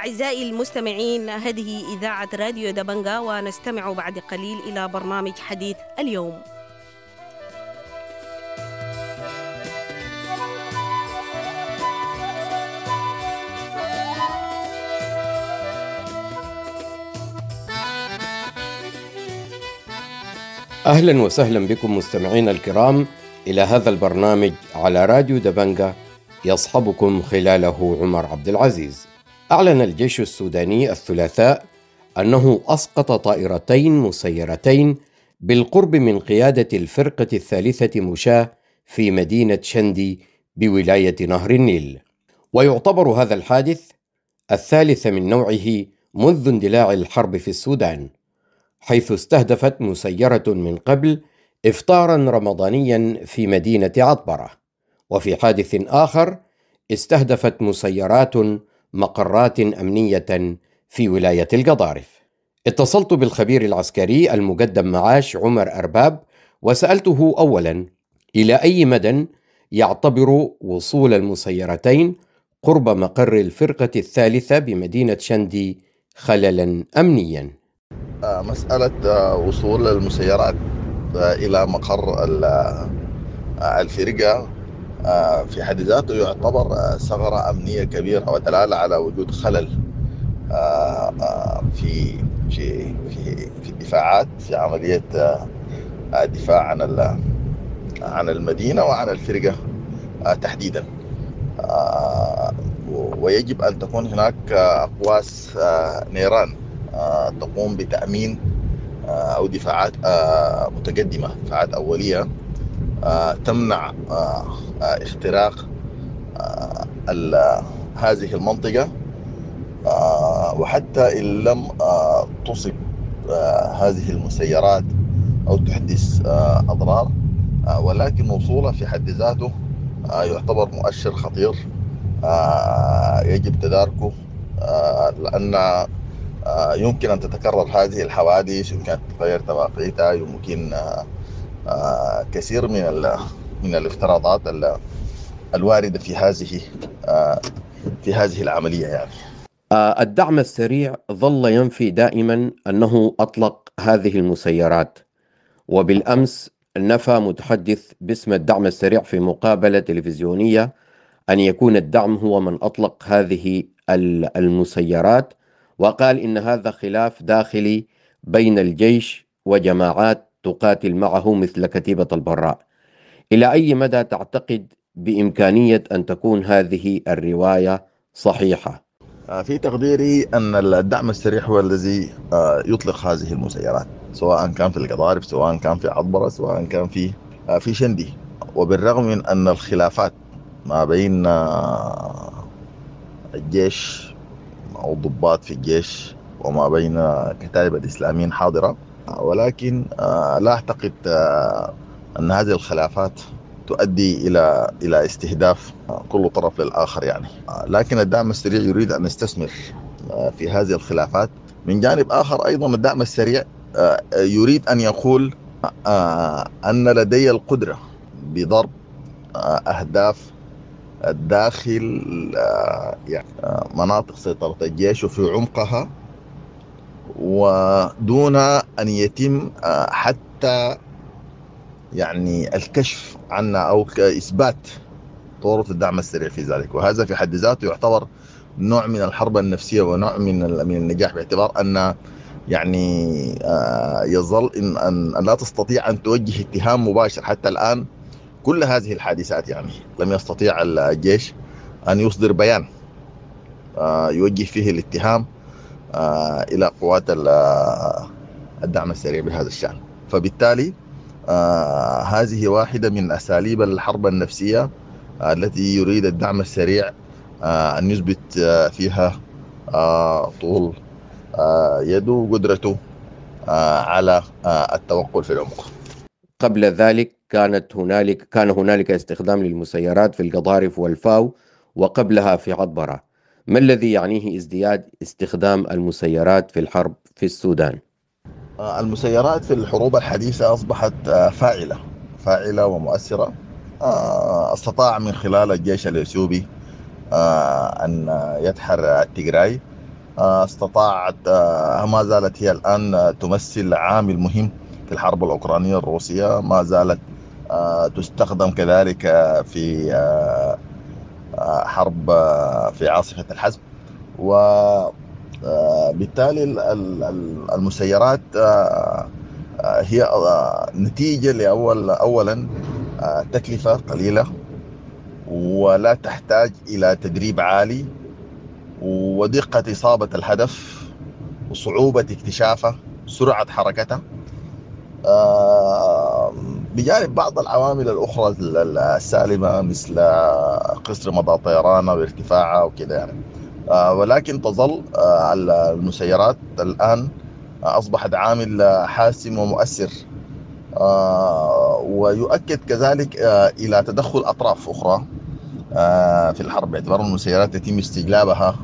أعزائي المستمعين، هذه إذاعة راديو دبنجا، ونستمع بعد قليل إلى برنامج حديث اليوم. أهلا وسهلا بكم مستمعين الكرام إلى هذا البرنامج على راديو دبنجا، يصحبكم خلاله عمر عبد العزيز. أعلن الجيش السوداني الثلاثاء أنه أسقط طائرتين مسيرتين بالقرب من قيادة الفرقة الثالثة مشاة في مدينة شندي بولاية نهر النيل، ويعتبر هذا الحادث الثالث من نوعه منذ اندلاع الحرب في السودان، حيث استهدفت مسيرة من قبل إفطارا رمضانيا في مدينة عطبرة، وفي حادث آخر استهدفت مسيرات مقرات أمنية في ولاية القضارف. اتصلت بالخبير العسكري المقدم معاش عمر أرباب وسألته أولا إلى أي مدى يعتبر وصول المسيرتين قرب مقر الفرقة الثالثة بمدينة شندي خللا أمنيا. مسألة وصول المسيرات إلى مقر الفرقة في حد ذاته يعتبر ثغرة أمنية كبيرة ودلالة على وجود خلل في في في الدفاعات، في عملية الدفاع عن المدينة وعن الفرقة تحديدا. ويجب أن تكون هناك أقواس نيران تقوم بتأمين أو دفاعات متقدمة، دفاعات أولية تمنع اختراق هذه المنطقة، وحتى إن لم تصب هذه المسيرات أو تحدث أضرار، ولكن وصولها في حد ذاته يعتبر مؤشر خطير يجب تداركه، لأن يمكن أن تتكرر هذه الحوادث، يمكن أن تتغير توقيتها، يمكن كثير من الافتراضات الواردة في هذه العملية يعني. الدعم السريع ظل ينفي دائما أنه أطلق هذه المسيرات، وبالأمس نفى متحدث باسم الدعم السريع في مقابلة تلفزيونية أن يكون الدعم هو من أطلق هذه المسيرات، وقال إن هذا خلاف داخلي بين الجيش وجماعات تقاتل معه مثل كتيبة البراء. إلى أي مدى تعتقد بإمكانية أن تكون هذه الرواية صحيحة؟ في تقديري أن الدعم السريع هو الذي يطلق هذه المسيرات، سواء كان في القضارف، سواء كان في عطبرة، سواء كان في شندي. وبالرغم من أن الخلافات ما بين الجيش أو الضباط في الجيش وما بين كتائب الإسلاميين حاضرة، ولكن لا أعتقد أن هذه الخلافات تؤدي إلى استهداف كل طرف للآخر يعني. لكن الدعم السريع يريد أن يستثمر في هذه الخلافات. من جانب آخر أيضا الدعم السريع يريد أن يقول أن لدي القدرة بضرب أهداف داخل يعني مناطق سيطرة الجيش وفي عمقها، ودون أن يتم حتى يعني الكشف عنها أو إثبات طورة الدعم السريع في ذلك. وهذا في حد ذاته يعتبر نوع من الحرب النفسية ونوع من النجاح، باعتبار أن يعني يظل أن لا تستطيع أن توجه اتهام مباشر. حتى الآن كل هذه الحادثات يعني لم يستطيع الجيش أن يصدر بيان يوجه فيه الاتهام إلى قوات الدعم السريع بهذا الشأن. فبالتالي هذه واحدة من أساليب الحرب النفسية التي يريد الدعم السريع أن يثبت فيها طول يده وقدرته على التوقل في العمق. قبل ذلك كان هنالك استخدام للمسيرات في القضارف والفاو، وقبلها في عطبرة. ما الذي يعنيه ازدياد استخدام المسيرات في الحرب في السودان؟ المسيرات في الحروب الحديثة أصبحت فاعلة ومؤثرة. استطاع من خلال الجيش الإثيوبي أن يدحر التيغراي استطاعت ما زالت هي الآن تمثل عامل مهم في الحرب الأوكرانية الروسية، ما زالت تستخدم كذلك في حرب في عاصفة الحزم. وبالتالي المسيرات هي نتيجة أولا تكلفة قليلة، ولا تحتاج إلى تدريب عالي، ودقة إصابة الهدف، وصعوبة اكتشافه، سرعة حركته، بجانب بعض العوامل الأخرى السالمة مثل قصر مدى طيرانها وارتفاعها وكده يعني. ولكن تظل المسيرات الآن أصبحت عامل حاسم ومؤثر، ويؤكد كذلك إلى تدخل أطراف أخرى في الحرب، باعتبار المسيرات يتم استجلابها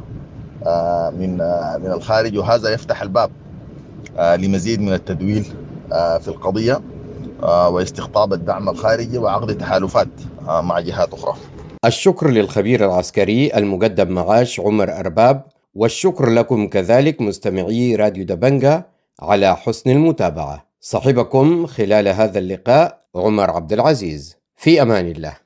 من الخارج، وهذا يفتح الباب لمزيد من التدويل في القضية واستقطاب الدعم الخارجي وعقد تحالفات مع جهات أخرى. الشكر للخبير العسكري المقدم معاش عمر أرباب، والشكر لكم كذلك مستمعي راديو دبنجة على حسن المتابعة. صاحبكم خلال هذا اللقاء عمر عبد العزيز، في أمان الله.